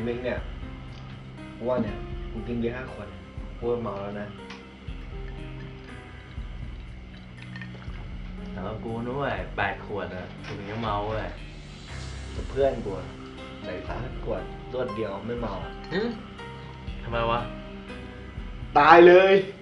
มิกเนี่ยว่าเนี่ยกูกินเบียร์5 ขวดกูเมาแล้วนะแต่ว่ากูนู้น8 ขวดอะถึงจะเมาเลยแต่เพื่อนกูใส่3 ขวดรวดเดียวไม่เมาทำไมวะตายเลย